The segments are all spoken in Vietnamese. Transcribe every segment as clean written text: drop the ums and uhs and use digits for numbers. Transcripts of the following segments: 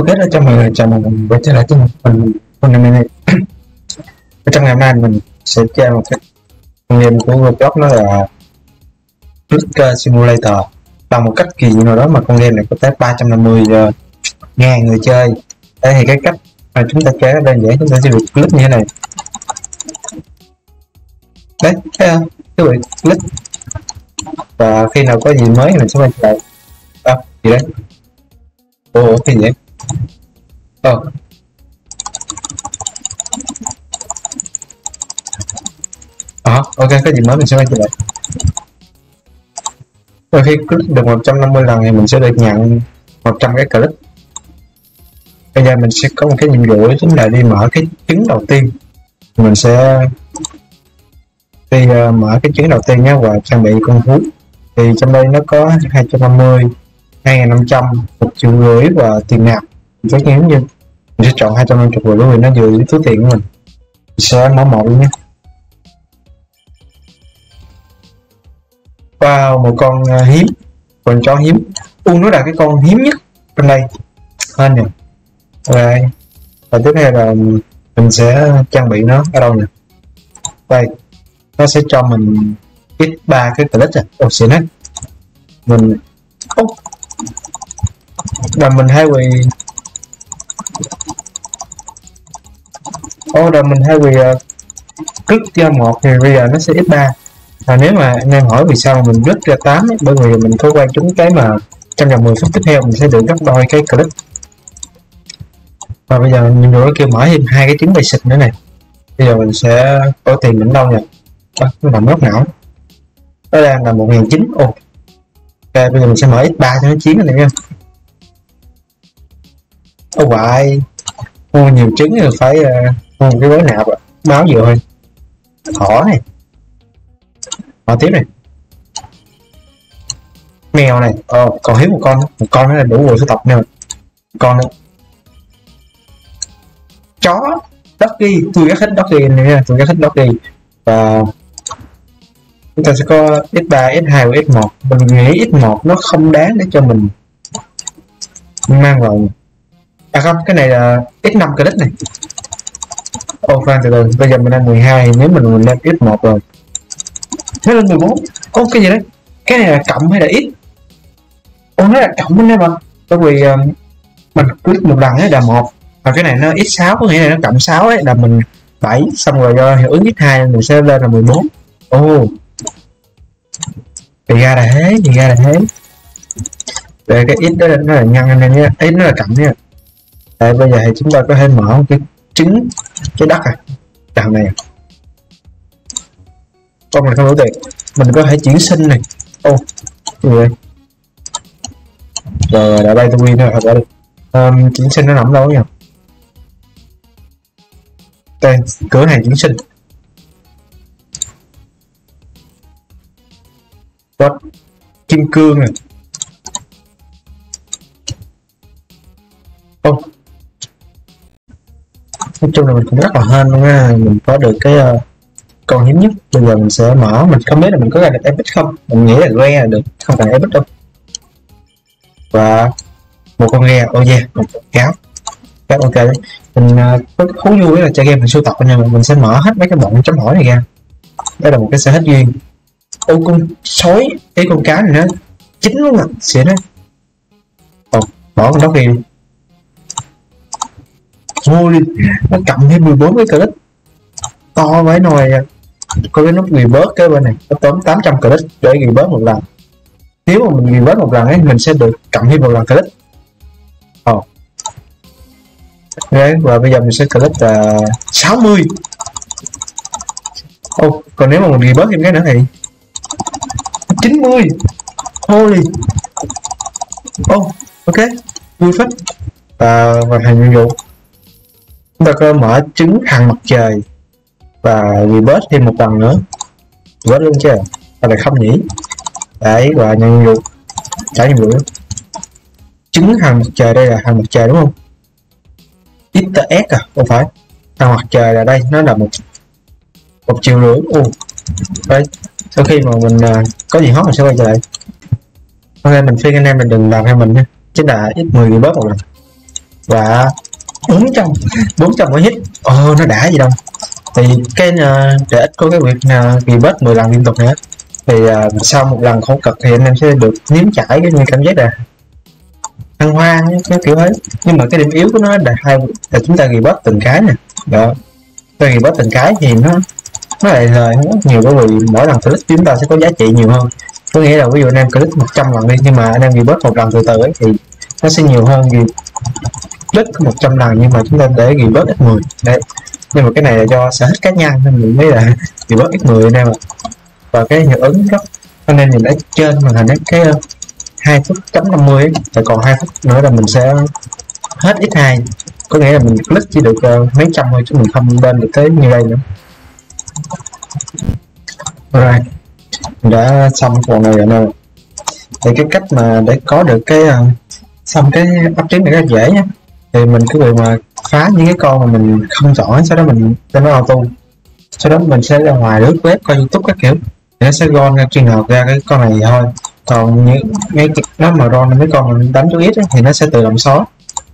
Ok đó, chào mừng mình quay trở lại với mình hôm nay. Trong ngày hôm nay mình sẽ chơi một cái con game của Roblox, nó là Clicker Simulator. Bằng một cách kỳ diệu nào đó mà con game này có tới 350.000 người chơi. Đây thì cái cách mà chúng ta chơi đơn giản, chúng ta sẽ được click như thế này. Đấy, thấy không? Các bạn click và khi nào có gì mới mình sẽ quay trở lại. Gì đấy? Ồ, cái gì vậy? Ok, cái gì mới mình sẽ quay trở lại. Và khi click được 150 lần thì mình sẽ được nhận 100 cái click. Bây giờ mình sẽ có một cái nhiệm vụ, đó chính là đi mở cái trứng đầu tiên. Mình sẽ đi mở cái trứng đầu tiên nhé, và trang bị con thú. Thì trong đây nó có 250, 2.500, 1,5 triệu và tiền nạp. Tất nhiên như mình sẽ chọn 250 rồi, bởi vì nó vừa với túi tiền của mình. Mình sẽ mở một luôn nhé. Wow, một con hiếm, con chó hiếm. Nó là cái con hiếm nhất trong đây. Hên nè. Ok. Và tiếp theo là mình sẽ trang bị nó ở đâu nè. Đây, nó sẽ cho mình x3 cái click rồi. Xịn hết. Mình và mình hay quỳ click cho một thì bây giờ nó sẽ x3. Và nếu mà anh em hỏi vì sao mà mình click ra 8 ấy, bởi vì mình thói quen trúng cái mà trong vòng 10 phút tiếp theo mình sẽ được gấp đôi cái click. Và bây giờ nhiệm vụ nó kêu mở thêm 2 cái trứng basic nữa này. Bây giờ mình sẽ có tiền mình đâu nhỉ? Nó nằm nốt não. Nó đang là 1.900. Ok, bây giờ mình sẽ mở x3 cho nó chiến này nha. Hoài mua nhiều trứng rồi phải mua một cái gói nạp báo vừa thôi. Thỏ này, mở tiếp này, mèo này, còn hiếm một con nữa là đủ rồi số tập nè. Con nữa, chó Doggy, tôi rất thích Doggy này nha, tôi rất thích Doggy. Và chúng ta sẽ có x3, x2 và x1. Mình nghĩ x1 nó không đáng để cho mình mang vào. Không, cái này là x5 click này. Khoan từ từ, bây giờ mình đang 12, nếu mình lên x1 rồi nó lên 14. Cái gì đấy? Cái này là cộng hay là x? Nó là cộng bên đây mà. Bởi vì mình click một lần ấy là 1. Và cái này nó x6, có nghĩa là nó cộng 6 ấy là mình 7. Xong rồi do hiệu ứng x2 mình sẽ lên là 14. Thì ra là thế. Để cái x đó nó là nhân anh em nhé, x nó là cộng nha. Bây giờ thì chúng ta có thể mở một cái trứng trái đất đằng này. Con này không đủ tiền, mình có thể chuyển sinh này. Cái gì vậy? Rồi đã bay tôi win rồi, thật đi. Chuyển sinh nó nằm đâu nhỉ? Đây, cửa hàng chuyển sinh. What? Kim cương này. Nói chung là mình cũng rất là hên luôn á, mình có được cái con hiếm nhất. Bây giờ mình sẽ mở, mình không biết là mình có ra được epic không, mình nghĩ là rare là được, không phải epic đâu. Và một con rare, một con cáo. Ok đấy. Mình có thú vui là chơi game mình sưu tập nha, mình sẽ mở hết mấy cái bọn chấm hỏi này ra. Đây là một cái sở thích duyên. Con sói, cái con cá này nó chính luôn à, xịn đấy. Bỏ con đó đi. Thôi nó cầm thêm 14 cái click to với nồi. Có cái nút reverse cái bên này nó tóm 800 click để reverse một lần. Nếu mà mình reverse một lần ấy mình sẽ được cộng thêm một lần click. Đấy, và bây giờ mình sẽ click là 60. Còn nếu mà mình reverse thêm cái nữa thì 90. Holy. Ok, vui phết. Và hành nhiệm vụ chúng ta có mở trứng thằng mặt trời và reverse thêm một lần nữa. Reverse luôn chứ là không nhỉ? Đấy, và nhận nhiệm vụ trả nhiệm vụ. Trứng thằng mặt trời, đây là thằng mặt trời đúng không? Easter egg không phải. Thằng mặt trời là đây, nó là 1,5 triệu. Đấy, sau khi mà mình có gì hot mình sẽ quay trở lại. Ok, mình phiên anh em mình đừng làm theo mình nha, chính là x10 reverse một lần. và 400 mỗi hit. Nó đã gì đâu. Thì cái để ích có cái việc rebirth 10 lần liên tục nữa, thì sau một lần khổ cực thì anh em sẽ được nếm trải cái như cảm giác là thăng hoa cái kiểu ấy. Nhưng mà cái điểm yếu của nó là chúng ta rebirth từng cái nè, đó, ta rebirth từng cái thì nó lại lời rất nhiều, bởi vì mỗi lần click chúng ta sẽ có giá trị nhiều hơn. Có nghĩa là ví dụ anh em click 100 lần đi, nhưng mà anh em rebirth một lần từ từ ấy thì nó sẽ nhiều hơn vì click 100 lần nhưng mà chúng ta để rebirth x10 đấy. Nhưng mà cái này là do sở thích cá nhân nên mình mới là rebirth x10 anh em ạ. Và cái hiệu ứng rất, anh em nhìn ở trên màn hình cái 2 phút chấm 50 ấy, và còn 2 phút nữa là mình sẽ hết x2, có nghĩa là mình click chỉ được mấy trăm thôi chứ mình không lên được tới như đây nữa. Rồi mình đã xong phần này rồi nè. Thì cái cách mà để có được cái xong cái update này rất dễ nhé. Thì mình cứ việc mà phá những cái con mà mình không chọn, sau đó mình cho nó auto, sau đó mình sẽ ra ngoài lướt web coi YouTube các kiểu, thì nó sẽ ron ra chuyên hợp ra cái con này thôi. Còn những cái nó mà ron mấy con mình đánh chú ít ấy, thì nó sẽ tự động xóa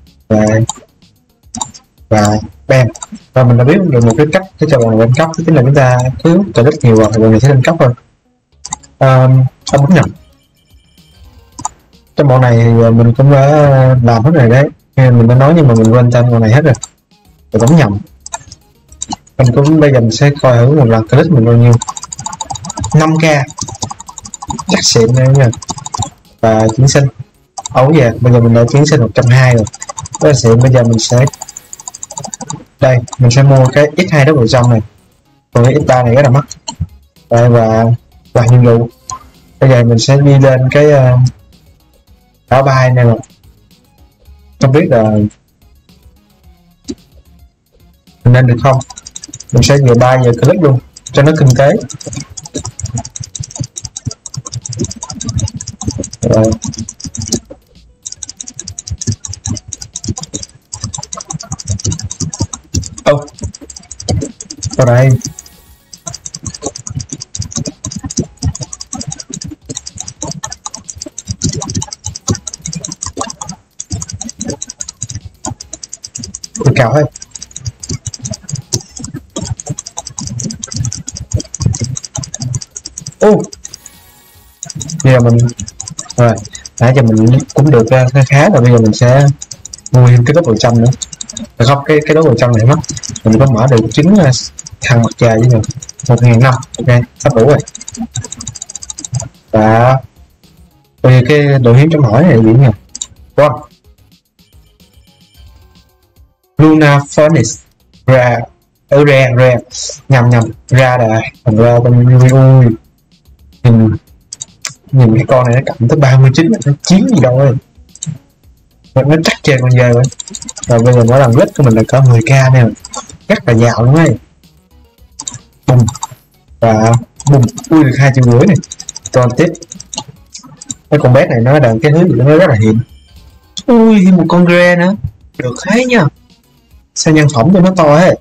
và bam. Và mình đã biết được một cái cách để cho bọn lên cấp, chính là chúng ta cứ click nhiều vào thì bọn này sẽ lên cấp thôi. Đúng nhầm, trong bộ này thì mình cũng đã làm hết rồi đấy, mình đã nói nhưng mà mình quên tên bộ này hết rồi, mình cũng nhầm. Mình cũng bây giờ mình sẽ coi thử một lần click mình bao nhiêu. 5k chắc xịn đây nha. Và chuyển sinh bây giờ mình đã chuyển sinh 120 rồi, rất là xịn. Bây giờ mình sẽ đây, mình sẽ mua cái x2 đó vào trong này, còn cái x3 này rất là mắc đây. Và nhiệm vụ bây giờ mình sẽ đi lên cái đảo bay này, mà không biết là mình nên được không. Mình sẽ vừa bay vừa click luôn cho nó kinh tế. Rồi vào đây. Ui cào thôi. Bây giờ mình rồi nãy giờ mình cũng được khá rồi. Bây giờ mình sẽ mua thêm cái đốt vào trong nữa. Được không? Cái đốt vào trong này mất. Mình có mở được trứng thằng mặt trời với mình 1.500. Ok, sắp đủ rồi. Và bây giờ cái đồ hiếm trong hỏi này gì nhỉ? Wow. Luna Furnace ra nhầm ra đà thành ra bên ui. Nhìn cái con này nó cộng tới 39, nó chiến gì đâu ơi, nó chắc trên con dơi vậy. Rồi bây giờ mỗi lần lít của mình là có 10k nè, rất là giàu luôn ấy. Bùm và bùm, ui được 2,5 triệu này. Còn tiếp cái con bé này nó đàn cái thứ gì nó rất là hiểm. Ui thêm một con gre nữa, được thế nha. Sao nhân phẩm cho nó to ấy.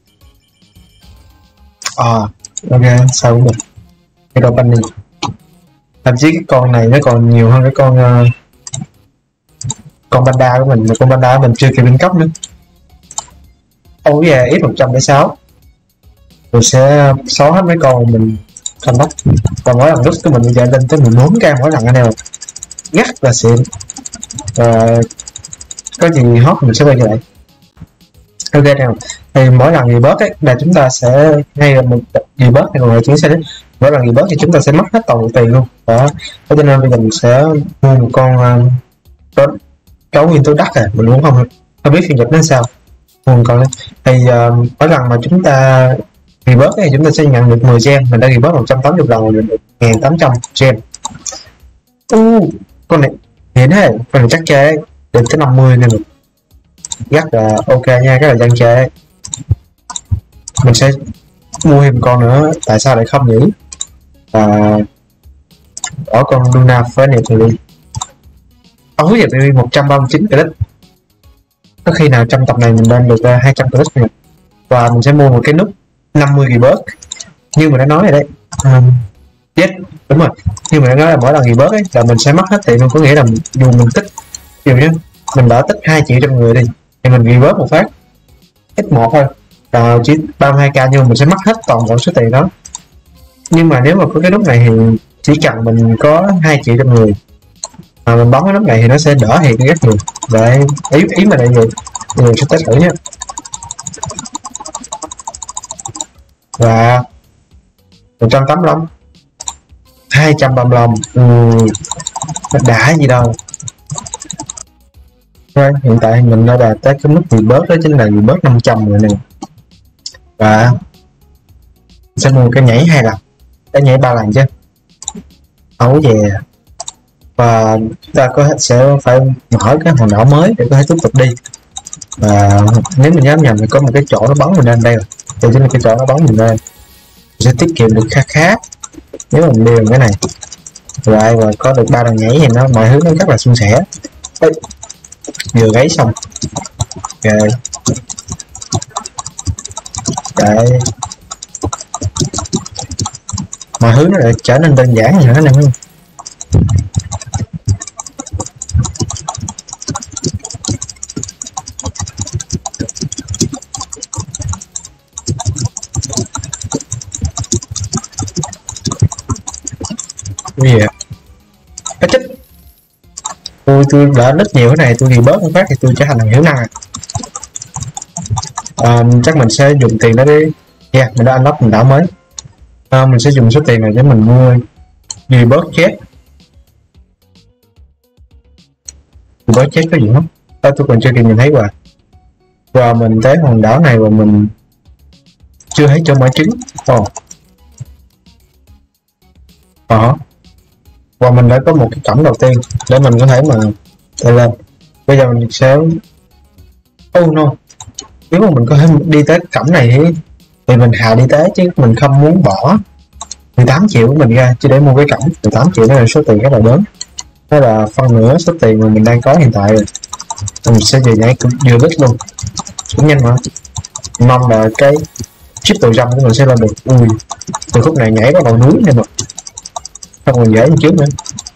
Ok, sao cũng được. Cái đồ banh này thậm chí cái con này nó còn nhiều hơn cái con panda của mình, mà con panda của mình chưa kịp lên cấp nữa. X106 rồi sẽ xóa hết mấy con mình không bắt. Và mỗi lần rút của mình bây giờ lên tới 14k mỗi lần anh em, rất là xịn. Và có gì hot mình sẽ quay trở lại. Ok nào, thì mỗi lần rebirth ấy là chúng ta sẽ ngay là một rebirth hay còn chuyển sang đến mỗi lần rebirth thì chúng ta sẽ mất hết toàn bộ tiền luôn đó. Cho nên bây giờ mình sẽ mua một con cấu nguyên tố đất mình cũng không biết phiên dịch nó sao. Mua một con thì mỗi lần mà chúng ta rebirth thì chúng ta sẽ nhận được 10 gem. Mình đã rebirth 180 lần rồi, được 1.800 gem. Con này hiện thế, con này chắc chơi đến tới 50 nên được. Rất là ok nha, rất là gian chơi. Mình sẽ mua thêm con nữa, tại sao lại không nhỉ? Và bỏ con Luna Furnace này đi. Giờ đi 139 click. Có khi nào trong tập này mình lên được 200 click này. Và mình sẽ mua một cái nút 50 rebirth. Như mình đã nói rồi đấy. Yes, đúng rồi. Như mình đã nói là mỗi lần rebirth ấy là mình sẽ mất hết tiền luôn. Có nghĩa là dù mình tích, dù như mình đã tích 2 triệu trong người đi, thì mình reverse một phát X1 thôi, chỉ 32k, nhưng mà mình sẽ mất hết toàn bộ số tiền đó. Nhưng mà nếu mà có cái nút này thì chỉ cần mình có 2 triệu trong người mà mình bấm cái nút này thì nó sẽ đỡ hiện rất nhiều. Vậy ý mà là gì, mình sẽ test thử nhé. Và 185, 235, đã gì đâu. Rồi, hiện tại mình đã đạt tới cái mức reverse, đó chính là reverse 500 rồi nè. Và sẽ mua cái nhảy 2 lần, cái nhảy 3 lần chứ ấu về. Và chúng ta sẽ phải mở cái hòn đảo mới để có thể tiếp tục đi. Và nếu mình nhớ nhầm thì có một cái chỗ nó bắn mình lên đây rồi, đây chính là cái chỗ nó bắn mình lên. Mình sẽ tiết kiệm được khá nếu mình đi bằng cái này. Rồi và có được 3 lần nhảy thì nó mọi thứ nó rất là suôn sẻ. Vừa gáy xong rồi đấy, mọi thứ nó lại trở nên đơn giản như thế này. Gì vậy? Cái chết, tôi đã nít nhiều cái này, tôi thì bớt một phát thì tôi trở thành thằng hiểu năng chắc mình sẽ dùng tiền đó đi. Mình đã unlock mình đảo mới. Mình sẽ dùng số tiền này để mình mua gì bớt chết. Bớt chết có gì không? Tôi còn chưa kịp nhìn thấy qua. Và mình tới hòn đảo này và mình chưa thấy cho mã trứng. Và mình đã có một cái cổng đầu tiên để mình có thể mà chạy lên. Bây giờ mình sẽ nếu mà mình có thể đi tới cổng này thì mình hào đi tới, chứ mình không muốn bỏ 18 triệu của mình ra chỉ để mua cái cổng. 18 triệu đó là số tiền rất là lớn, đó là phần nửa số tiền mà mình đang có hiện tại rồi. Mình sẽ về nhảy vừa lít luôn, cũng nhanh mà. Mong là cái triple jump của mình sẽ lên được. Từ khúc này nhảy có đầu núi này mà không còn dễ như trước nữa.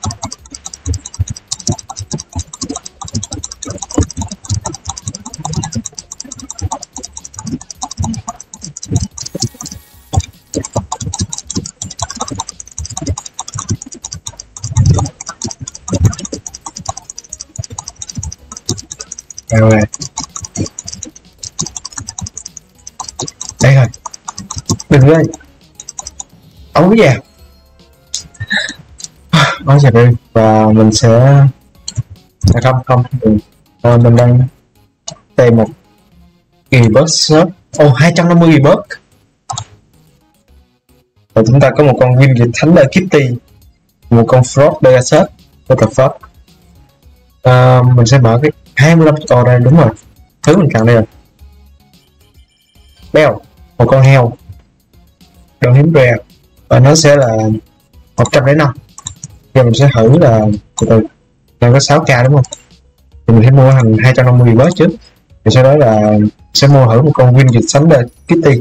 Rồi đây rồi, đừng lên ấu vào nói sẽ đi. Và mình sẽ không mình đang tìm một reverse shop 250 reverse. Và chúng ta có một con viên dịch thánh đời Kitty, một con frog Pegasus, what the fuck. Mình sẽ mở cái 25 đây, đúng rồi, thứ mình cần đây rồi. Beo, một con heo đồ hiếm rare, và nó sẽ là 105. Giờ mình sẽ thử là đang có 6k đúng không, thì mình sẽ mua thành 250 reverse trước, thì sau đó là sẽ mua thử một con viên dịch sánh đời Kitty.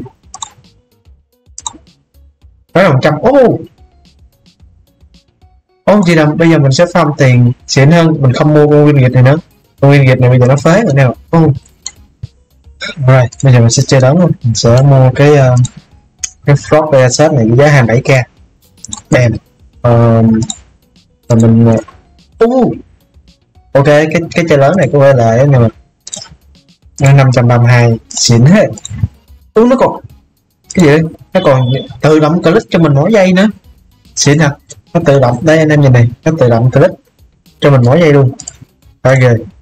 Đó là 100. Chị đồng bây giờ mình sẽ farm tiền xịn hơn, mình không mua con viên dịch này nữa. Con viên dịch này bây giờ nó phế rồi nào. Rồi bây giờ mình sẽ chơi đón luôn. Mình sẽ mua cái Frog Pegasus này với giá 27k. Bam. Và mình ok, cái chơi lớn này có vẻ là nhưng mà 532 xịn hết. Nó còn cái gì đây? Nó còn tự động click cho mình mỗi giây nữa, xịn hả? Nó tự động đây anh em nhìn này, nó tự động click cho mình mỗi giây luôn. Ok,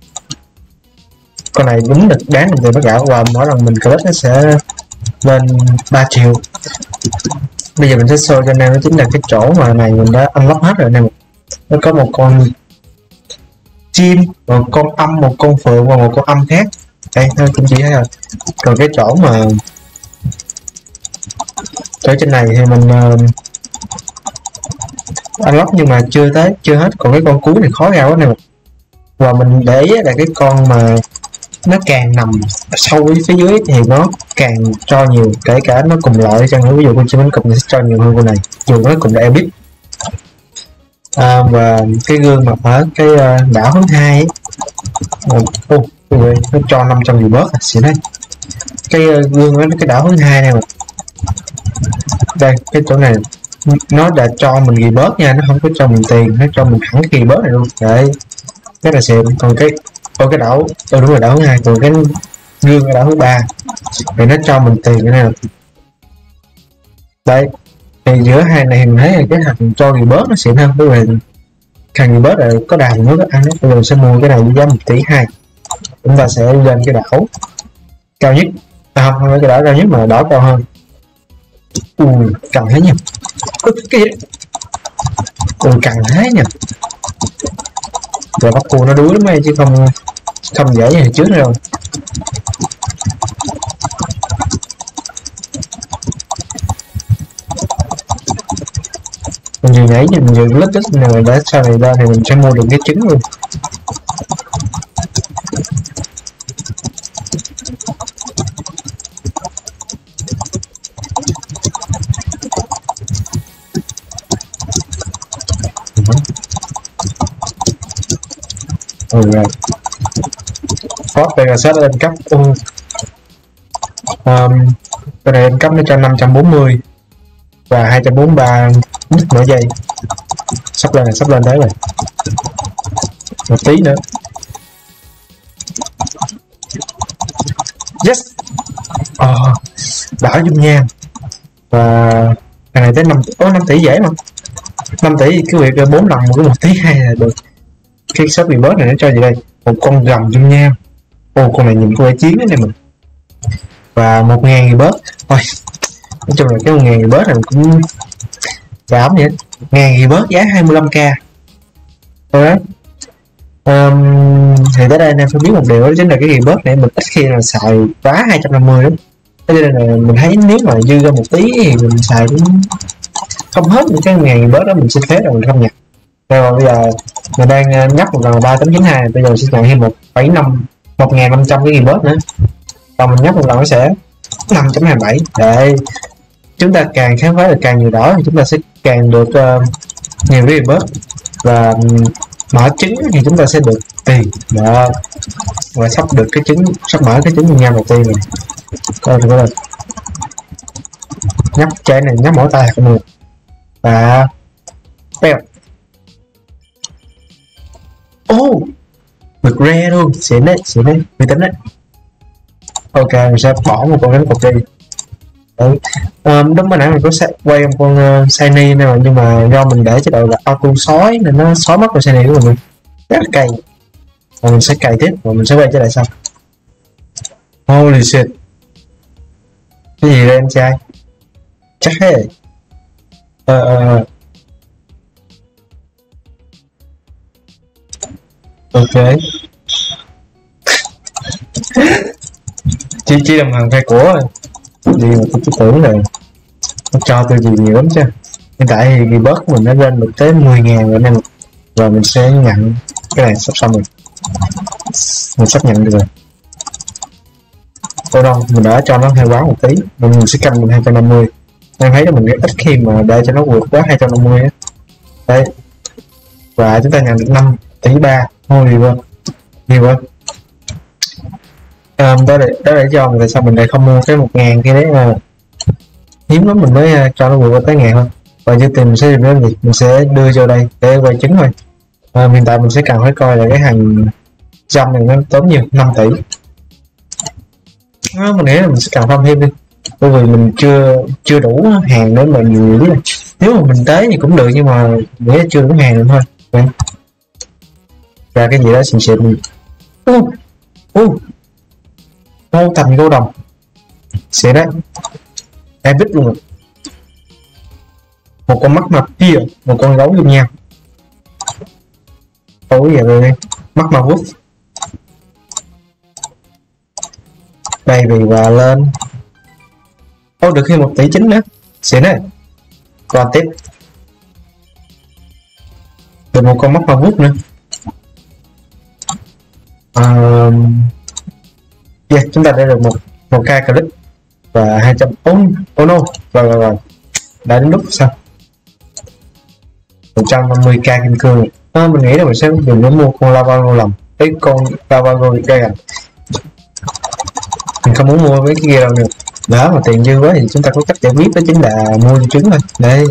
con này đúng được đáng đồng tiền tất cả. Và mỗi lần mình click nó sẽ lên 3 triệu. Bây giờ mình sẽ show cho anh em, đó chính là cái chỗ mà này mình đã unlock hết rồi anh em. Nó có một con chim, một con âm, một con phượng và một con âm khác. Đây thôi cũng chỉ thấy rồi. Còn cái chỗ mà chỗ trên này thì mình unlock nhưng mà chưa hết. Còn cái con cuối này khó ra quá nè. Và mình để ý là cái con mà nó càng nằm sâu phía dưới thì nó càng cho nhiều, kể cả nó cùng loại chăng nữa. Ví dụ con chim bánh cụt sẽ cho nhiều hơn con này, dù nó cùng là Epic. Và cái gương mà ở cái đảo thứ hai Ui, nó cho 500 gì bớt xịn đấy. Cái gương đó, cái đảo thứ hai này mà đây cái chỗ này nó đã cho mình ghi bớt nha, nó không có cho mình tiền, nó cho mình hẳn ghi bớt này luôn đấy, cái là xịn. Còn cái đảo đúng rồi, đảo thứ hai. Còn cái gương ở đảo thứ ba thì nó cho mình tiền cái này đây. Thì giữa hai này mình thấy là cái thằng cho ghi bớt nó xịn hơn, bởi vì thằng ghi bớt là có đà mới có ăn. Bây giờ mình sẽ mua cái này với giá 1,2 tỷ. Chúng ta sẽ lên cái đảo cao nhất, không phải cái đảo cao nhất mà đảo cao hơn. Cần thế nhỉ? Cái gì đấy? Cần thế nhỉ? Rồi bắt cua nó đuối lắm ấy, chứ không dễ như hồi trước đâu. Mình vừa nhảy mình vừa lít ít này, để sau này ra thì mình sẽ mua được cái trứng luôn. Rồi Ford Pegasus lên cấp cái này lên cấp nó cho 540 và 243 nít mỗi giây. Sắp lên đấy rồi, một tí nữa. Yes, đảo dung nham. Và cái này tới 5 tỷ dễ mà. 5 tỷ thì cái việc 4 lần một cái 1,2 tỷ là được. Cái shop bị bớt này nó cho gì đây? Một con rồng dung nham. Con này nhìn có vẻ chiến đấy này mình. Và 1.000 gì bớt. Thôi, nói chung là cái 1.000 gì bớt này cũng giảm vậy. 1.000 gì bớt giá 25k. Rồi thì tới đây anh em phải biết một điều, đó chính là cái gì bớt này mình ít khi là xài quá 250 lắm. Thế nên là mình thấy nếu mà dư ra một tí thì mình xài cũng không hết những cái 1.000 gì bớt đó, mình xin phép rồi mình không nhặt. Rồi bây giờ mình đang nhắc một lần 3.92, bây giờ sẽ nhận thêm 1.500 cái gì bớt nữa. Còn mình nhắc một lần nó sẽ 5.27. Để chúng ta càng khám phá được càng nhiều đỏ thì chúng ta sẽ càng được nhiều cái gì bớt, và mở trứng thì chúng ta sẽ được tiền đó. Và sắp được cái trứng, sắp mở cái trứng nha đầu tiên rồi. Coi thử coi nhấp trái này, nhấp mỗi tay không được. Và bèo được rare luôn, xịn đấy, uy tín đấy. Ok, mình sẽ bỏ một con đánh cột đi. Đúng mới nãy mình có quay một con shiny này, nhưng mà do mình để chế độ là auto sói nên nó xóa mất con shiny của mình, rất là cay. Và mình sẽ cày tiếp và mình sẽ quay trở lại sau. Holy shit, cái gì đây anh trai? Chắc thế. Ok. chỉ làm hàng phe của gì mà tôi cứ tưởng là nó cho tôi gì nhiều lắm chứ. Hiện tại thì bớt của mình nó lên được tới 10.000 rồi nên và mình sẽ nhận cái này sắp xong rồi, mình sắp nhận được rồi. Đâu đâu mình đã cho nó hơi quá một tí, mình sẽ canh mình 250. Em thấy là mình ít khi mà để cho nó vượt quá 250 á. Đấy, và chúng ta nhận được 5,3 tỷ. Holy quá, nhiều quá. Đó để cho tại sao mình lại không mua cái 1.000 cái đấy mà hiếm lắm mình mới cho nó vượt qua tới 1.000 thôi. Và dư tiền mình sẽ làm cái gì, mình sẽ đưa vô đây để quay trứng thôi. Hiện tại mình sẽ cần phải coi là cái hàng dòng này nó tốn nhiều 5 tỷ. Mình nghĩ là mình sẽ cần farm thêm đi, bởi vì mình chưa đủ hàng để mà nhiều nữa. Nếu mà mình tới thì cũng được, nhưng mà nghĩ là chưa đủ hàng nữa thôi. Đấy. Ra cái gì đó xịn xịn. Thành câu đồng xịn đấy, epic luôn. Một con mắt mặt kia, một con gấu luôn nha. Tối giờ rồi, mắt mà vút baby và lên. Được thêm 1,9 tỷ nữa, xịn đấy. Còn tiếp được một con mắt mà vút nữa. Chúng ta đã được một k clip và 200. No rồi đã đến lúc sao 150k kim cương. Mình nghĩ là mình sẽ dùng để mua con lava ngô lòng. cái con Tavago Dragon. Mình không muốn mua mấy cái kia đâu được. Đó mà tiền dư quá thì chúng ta có cách giải quyết, đó chính là mua trứng thôi. Đây.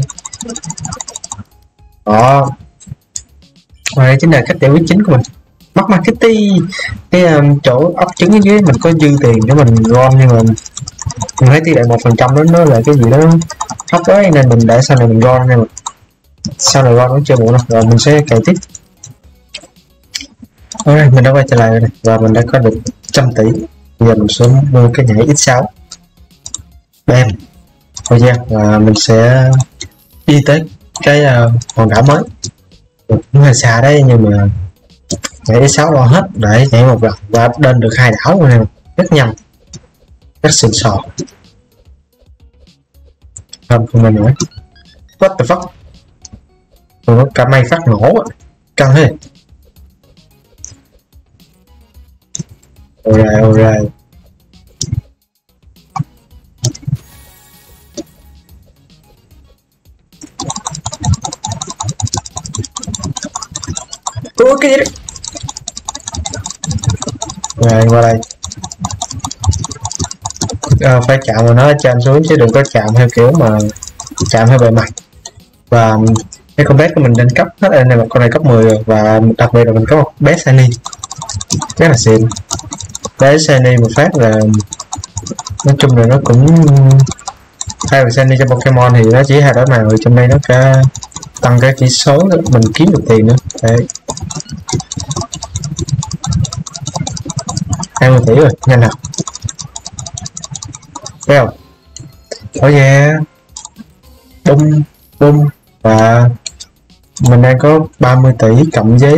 Đó. Và đây chính là cách giải quyết chính của mình. Mắc marketing. Cái chỗ ốc trứng ở dưới mình có dư tiền để mình gom, nhưng mà mình thấy tỷ lệ 1% đó nó là cái gì đó thấp quá, nên mình để sau này mình gom, nên sau này gom nó chưa muộn đâu. Rồi mình sẽ cày tiếp. Ok, mình đã quay trở lại rồi này, và mình đã có được 100 tỷ. Bây giờ mình sẽ mua cái nhảy X6 bam, thôi nha, và mình sẽ đi tới cái hòn đảo mới. Cũng hơi xa đấy, nhưng mà nhảy X6 lo hết để nhảy một lần và lên được 2 đảo rồi này, rất nhanh, rất xịn sò. Không mình nữa, what the fuck, nó cả may phát nổ căng thế. Alright. Ủa cái gì đấy? Rồi qua đây. Phải chạm vào nó trên xuống chứ đừng có chạm theo kiểu mà chạm theo bề mặt. Và cái con bé của mình lên cấp hết rồi này, mà con này cấp 10 rồi, và đặc biệt là mình có một bé shiny rất là xịn. Bé shiny một phát là nói chung là nó cũng thay vì shiny cho Pokemon thì nó chỉ hai đổi màu, trong đây nó cả tăng cái chỉ số mình kiếm được tiền nữa. Đấy, 20 tỷ rồi, nhanh nào. Thấy không? Oh yeah. Bum. Và mình đang có 30 tỷ cộng với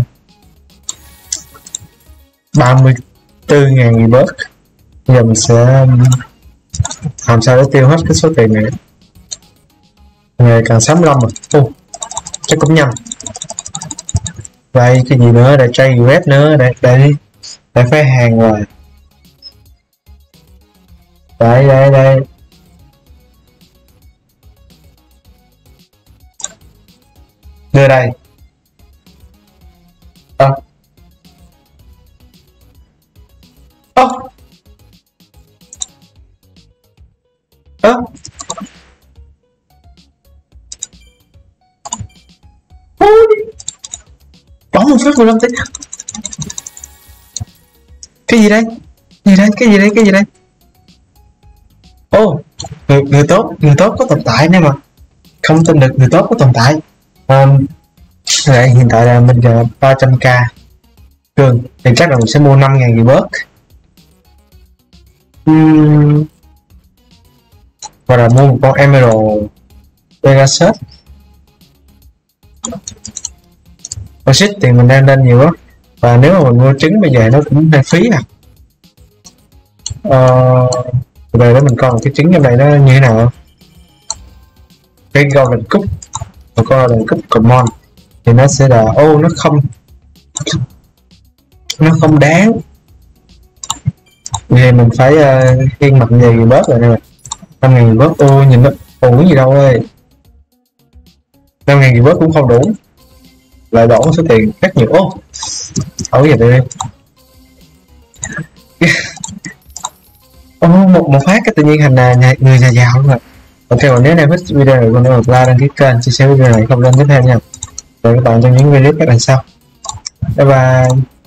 34.000 bớt. Bây giờ mình sẽ làm sao để tiêu hết cái số tiền này. Ngày càng 65 rồi. Chắc cũng nhanh. Đây cái gì nữa, đây trade web nữa, đây phải hàng rồi. Đây. Đưa đây. Bóng một phát 15 tỷ. Cái gì đây? Cái gì đây? Người tốt có tồn tại nè mà. Không tin được người tốt có tồn tại. Hiện tại là mình giờ 300k cường thì chắc là mình sẽ mua 5.000 gì bớt. Và là mua một con Emerald Pegasus. Con shit tiền mình đang lên nhiều quá, và nếu mà mình mua trứng bây giờ nó cũng hơi phí à. Về đó mình coi một cái trứng trong đây nó như thế nào. Cái Golden Cup, một con Golden Cup Common thì nó sẽ là nó không đáng, vì mình phải khiên mặt gì bớt rồi nè. 5.000 bớt, nhìn nó ủi gì đâu ơi. 5.000 bớt cũng không đủ, lại đổ số tiền rất nhiều. Ở giờ đây một phát cái tự nhiên thành là người già giàu luôn rồi. Ok, và nếu em thích video này, con like, đăng ký kênh, chia sẻ video này không lên tiếp theo nha. Và các bạn trong những video tiếp theo sau. Bye bye.